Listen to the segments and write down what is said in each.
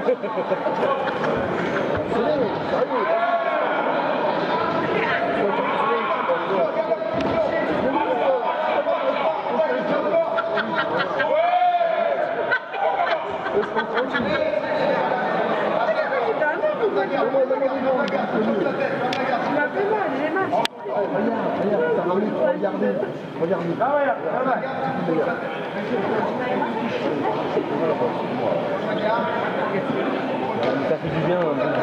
Ça fait du bien,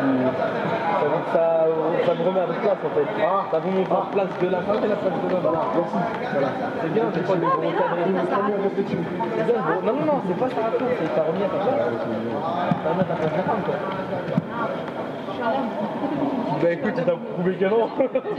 ça me remet à votre place en fait. Ça vous met en place de la femme et la place de l'homme. Voilà. C'est bien, c'est pas le gros cadre. Non, c'est pas ça, c'est ta remis à ta place. Ça remet à ta place de la femme quoi. Bah écoute, tu t'as prouvé que non.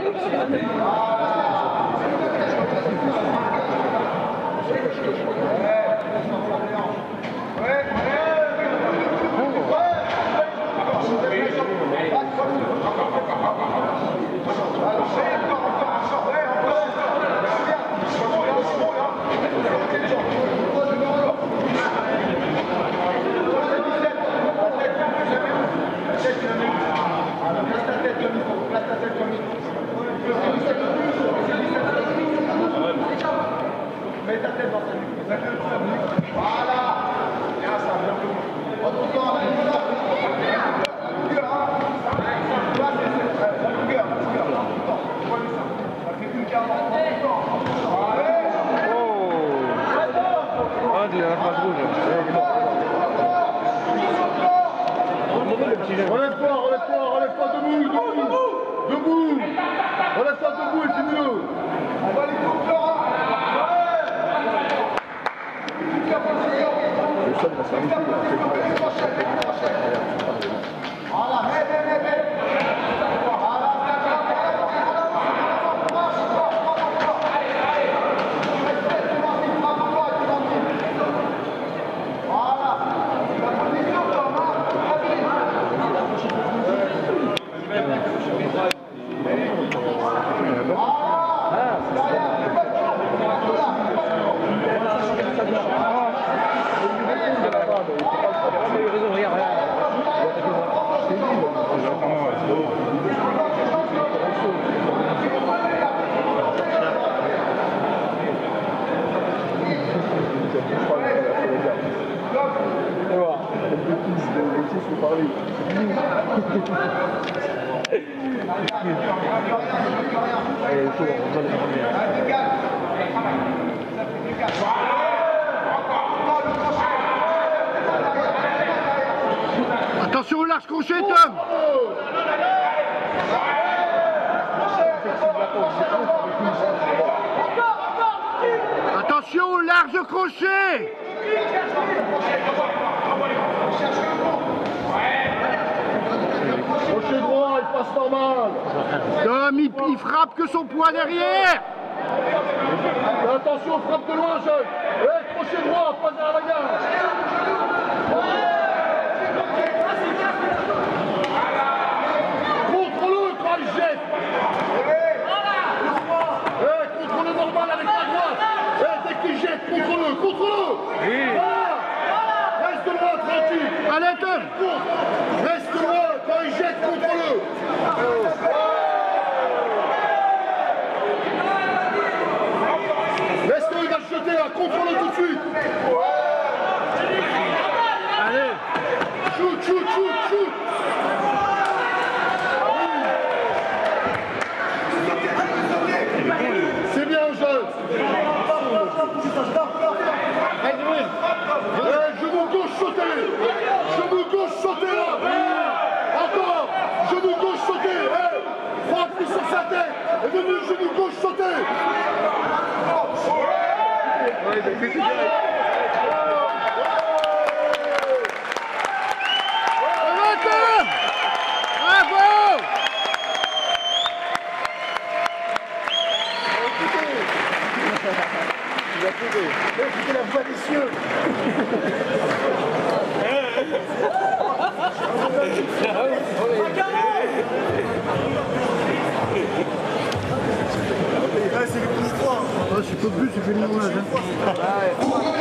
Mets ta tête dans ta nuque. Voilà. Bien ça, bien tout. Ah, de la phrase rouge. Relève-toi, debout. Relève-toi debout et finis-le. On va les coups, Laurent. Attention au large crochet, Tom. Attention au large crochet. Crochet droit, il passe normal. Tom, il frappe que son poids derrière. Attention, frappe de loin, jeune. Crochet droit, passe à la bagarre. Contrôle-le quand il jette. Contrôle-le normal avec la droite. Dès qu'il jette, contrôle-le. Voilà. Reste loin, tranquille. Allez, Tom. Reste loin, quand il jette, contrôle-le. Laisse-le, il va se jeter là, contrôle-le tout de suite. Allez. Shoot. C'est bien, jeune. Genou gauche sauté là. Encore. Genou gauche sauté. Frappe sur sa tête. Et devenu genou gauche sauté. Bravo. C'était la voix des cieux. C'est le coup de froid. Je peux plus, j'ai fait le moulage.